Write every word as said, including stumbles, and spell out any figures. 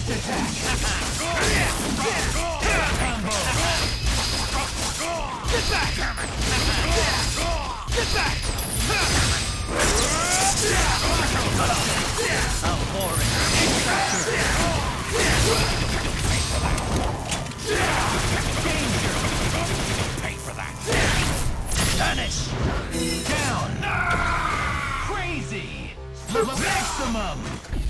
attack! Combo! Get back! Get back! How boring! Danger! Pay for that! Vanish! Down! Crazy! Maximum!